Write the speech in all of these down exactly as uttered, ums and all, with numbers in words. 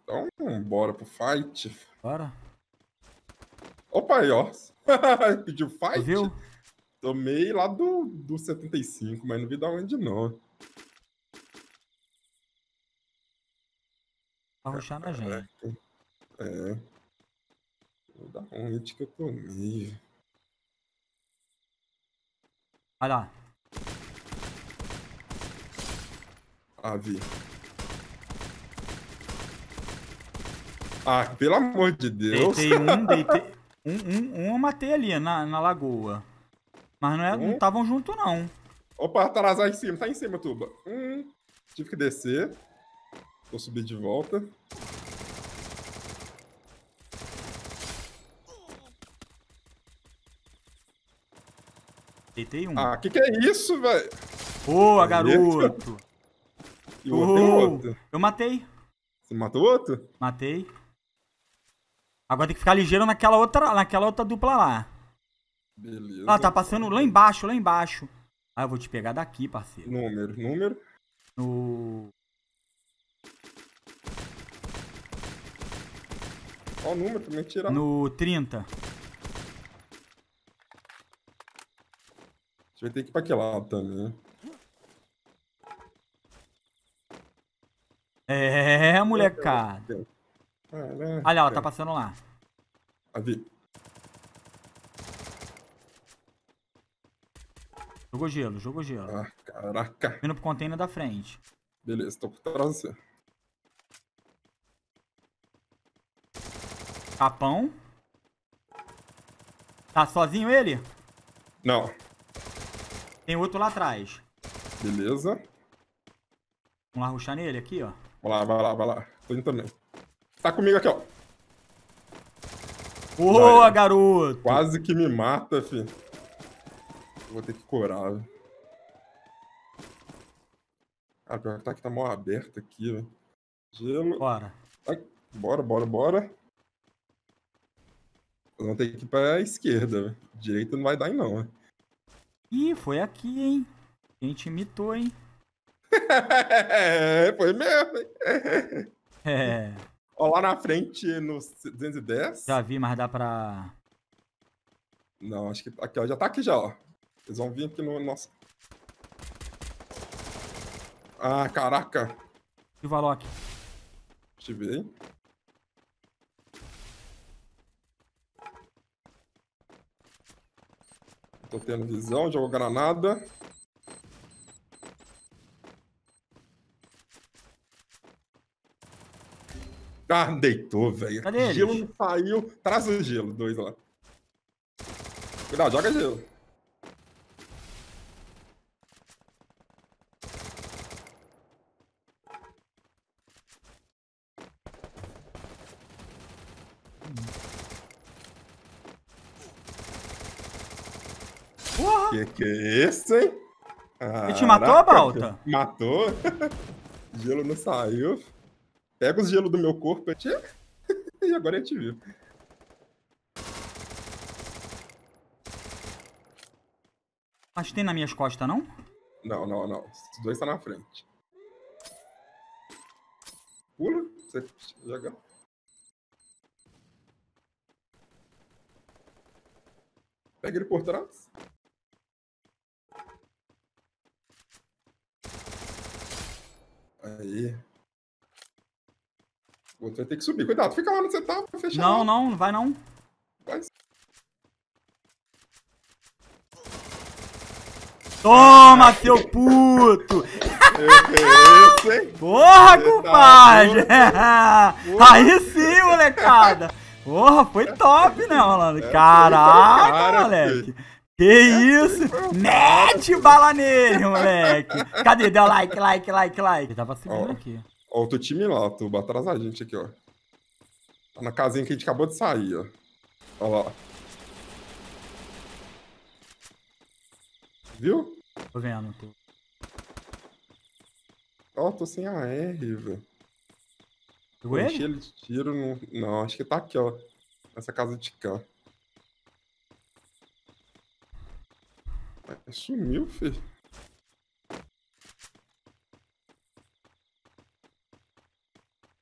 Então, bora pro fight. Bora. Opa, aí, ó. Pediu fight? Tu viu? Tomei lá do, do setenta e cinco, mas não vi da onde, não. Pra rushar na gente. É. Da onde que eu tomei? Olha lá. Ah, vi. Ah, pelo amor de Deus. Deitei um, deitei... Um, um, um eu matei ali na, na lagoa. Mas não Um. estavam junto, não. Opa, atrás lá em cima. Tá em cima, Tuba. Hum, tive que descer. Vou subir de volta. Deitei um. Ah, que que é isso, velho? Boa, garoto. E o outro tem outro. Eu matei. Você matou outro? Matei. Agora tem que ficar ligeiro naquela outra, naquela outra dupla lá. Beleza. Ah, tá passando lá embaixo, lá embaixo. Ah, eu vou te pegar daqui, parceiro. Número, número. No... Qual o número pra me tirar? No trinta. A gente vai ter que ir pra aquele lado também. É, molecada. Caraca. Olha, ó, tá passando lá. Ali. Jogou gelo, jogou gelo. Ah, caraca. Vindo pro container da frente. Beleza, tô por trás de você. Capão. Tá sozinho ele? Não. Tem outro lá atrás. Beleza. Vamos lá rushar nele aqui, ó. Vai lá, vai lá, vai lá. Tô indo também. Tá comigo aqui, ó. Boa, garoto! Quase que me mata, fi. Vou ter que curar, velho. Ah, pior que tá aqui, tá mó aberto aqui, velho. Gelo. Bora. Ai, bora, bora, bora. Nós vamos ter que ir pra esquerda, velho. Direita não vai dar, não, velho. Ih, foi aqui, hein? A gente imitou, hein? É, foi mesmo, hein? É. Ó, lá na frente, no duzentos e dez. Já vi, mas dá pra... Não, acho que aqui, ó, já tá aqui já, ó. Eles vão vir aqui no nosso... Ah, caraca. E o Valok? Deixa eu ver, hein? Tô tendo visão, jogou granada. Ah, deitou, velho. Cadê Gelo eles? não saiu. Traz o gelo, dois lá. Cuidado, joga gelo. Porra! Que que é esse, hein? Ele te matou, Balta? Matou. Gelo não saiu. Pega os gelos do meu corpo aqui. E agora a gente viu. Mas tem nas minhas costas, não? Não, não, não. Os dois estão na frente. Pula. Você joga. Pega ele por trás. Aí. O outro vai ter que subir. Cuidado, fica lá onde você tá. Vai fechar. Não, não, não vai não. Vai. Toma, seu puto! Que isso, hein? Porra, Você compadre! tá Aí sim, molecada! Porra, foi top, né, malandro? É, Caraca, cara, moleque! Que isso? Mete bala nele, moleque! Cadê? Deu like, like, like, like. Tava subindo Ó. aqui. Ó, o teu time lá, o tubo atrás da gente aqui, ó. Tá na casinha que a gente acabou de sair, ó. Ó lá. Viu? Tô vendo. Tô... Ó, tô sem A R, velho. Pegou Enchi ele? ele de tiro. Não... não, acho que tá aqui, ó. Nessa casa de cá. Sumiu, filho.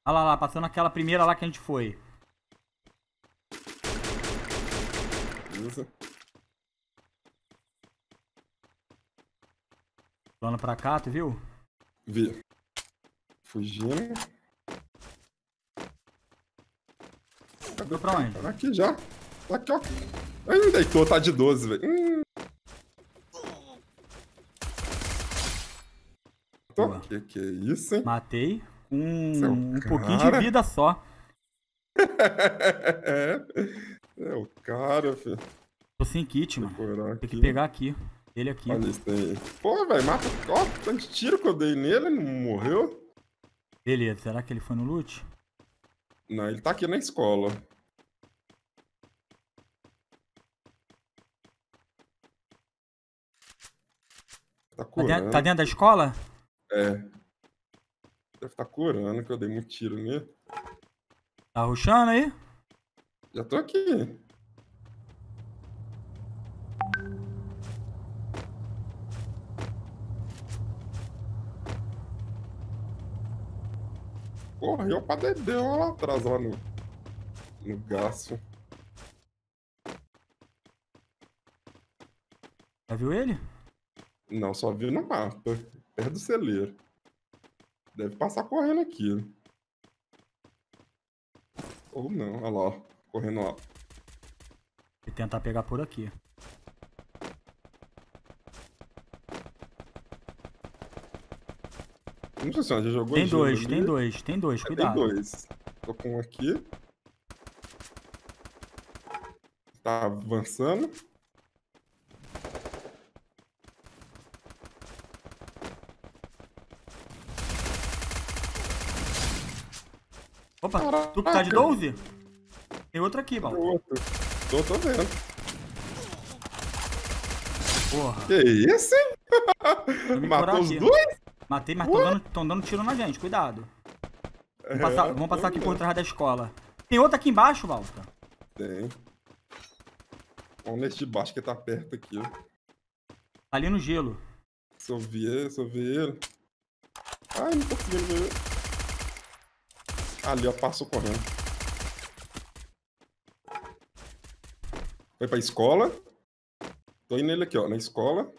Olha lá, lá, passando aquela primeira lá que a gente foi. Isso. Pulando pra cá, tu viu? Vi. Fugindo. Foi pra onde? Aqui já. Tá aqui, ó. Ai, deitou, tá de doze, velho. Hum. Boa. Que que é isso, hein? Matei com Seu um cara. pouquinho de vida só. é. É o cara, filho. Tô sem kit, mano. Procurar Tem que aqui. pegar aqui. Ele aqui. Olha isso aí. Pô, velho, mata. Ó, tanto tiro que eu dei nele, ele não morreu. Beleza, será que ele foi no loot? Não, ele tá aqui na escola. Tá Tá curando. dentro, tá dentro da escola? É. Deve estar curando, que eu dei muito tiro nele. Tá rushando aí? Já tô aqui. Correu pra dedéu lá atrás, lá no, no gasto. Já viu ele? Não, só vi no mapa, perto do celeiro. Deve passar correndo aqui. Ou não, olha lá, ó, correndo lá. Vou tentar pegar por aqui. Não sei se já jogou Tem gelo dois, ali. tem dois, tem dois, É, cuidado. Tem dois. Tô com um aqui. Tá avançando. Opa, Caraca. tu que tá de doze? Tem outro aqui, Val. Outro. Tô, tô vendo. Porra. Que isso, hein? Vou me curar Matou os aqui. dois? Matei, mas tão dando, tão dando tiro na gente, cuidado. Vamos passar, É, vamos passar aqui tô por vendo. trás da escola. Tem outro aqui embaixo, Valta. Tem. Vamos nesse de baixo que tá perto aqui. Tá ali no gelo. Se eu ver ele, se eu ver ele. Ai, não tô conseguindo ver ele. Ali, ó, passou correndo. Foi pra escola. Tô indo nele aqui, ó, na escola.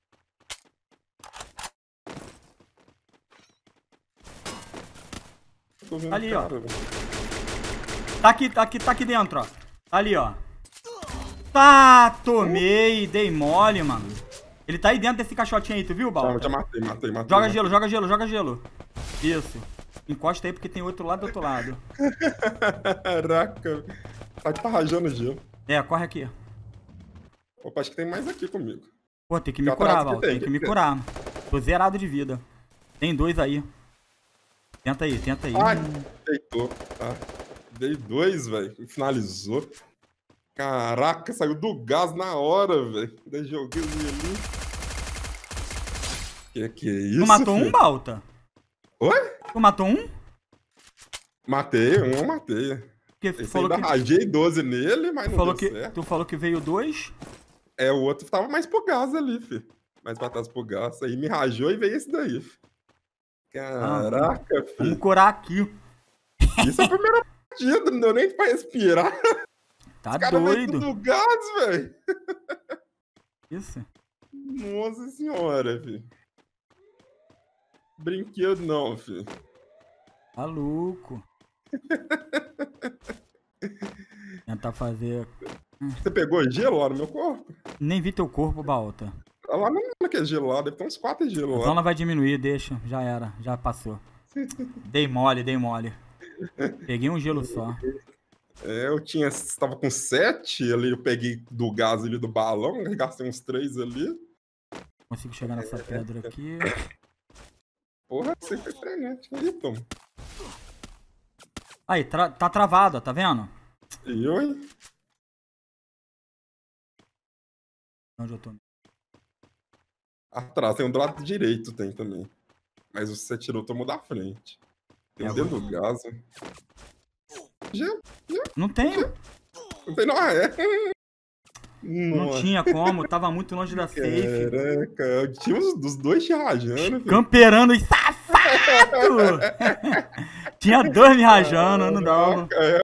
Tô vendo Ali, o ó. cara, velho. Tá aqui, tá aqui, tá aqui dentro, ó. Tá ali, ó. Tá, tomei, dei mole, mano. Ele tá aí dentro desse caixotinho aí, tu viu, Já, Balta? já matei, matei, matei. Joga matei. gelo, joga gelo, joga gelo. Isso. Encosta aí porque tem outro lado do outro lado. Caraca. Tá rajando gelo. É, corre aqui. Opa, acho que tem mais aqui comigo. Pô, tem que me Fica atrás curar, que Val. tem, Tem que que me tem. curar. Tô zerado de vida. Tem dois aí. Tenta aí, tenta aí. Ai, Hum. deitou. Tá. Dei dois, velho. Finalizou. Caraca, saiu do gás na hora, velho. Daí joguei ali. Que que é isso, Tu matou filho? um, Balta? Oi? Tu matou um? Matei, um eu matei. Porque tu Esse falou ainda que, rajei doze nele, mas tu não falou deu que, certo. tu falou que veio dois. É, o outro tava mais pro gás ali, filho. Mais pra trás pro gás. Aí me rajou e veio esse daí, filho. Caraca, filho. Vamos curar aqui. Isso é a primeira partida, não deu nem pra respirar. Tá O cara veio doido. tudo gás, velho. Isso. Nossa senhora, filho. Brinquedo não, filho. Tá louco. Tentar fazer... Você pegou gelo lá no meu corpo? Nem vi teu corpo, Balta. Lá não é que é gelo lá, deve ter uns quatro gelo A lá. zona vai diminuir, deixa. Já era, já passou. Dei mole, dei mole. Peguei um gelo só. É, eu tinha, tava com sete ali, eu peguei do gás ali do balão, gastei uns três ali. Consigo chegar nessa pedra aqui. Porra, você foi frenético aí, Tom. Aí, tra tá travado, ó, tá vendo? E eu, hein? Onde eu tô? Atrás, tem um do lado direito, tem também. Mas você tirou, tomou da frente. Tem um É, dentro do gás. né? Gelo, Não tenho. não tem não, ah, é. Não Nossa, tinha como, tava muito longe da safe. caraca, eu tinha os dos dois te rajando, filho. Camperando e safado! Tinha dois me rajando, não dava. Caraca, é.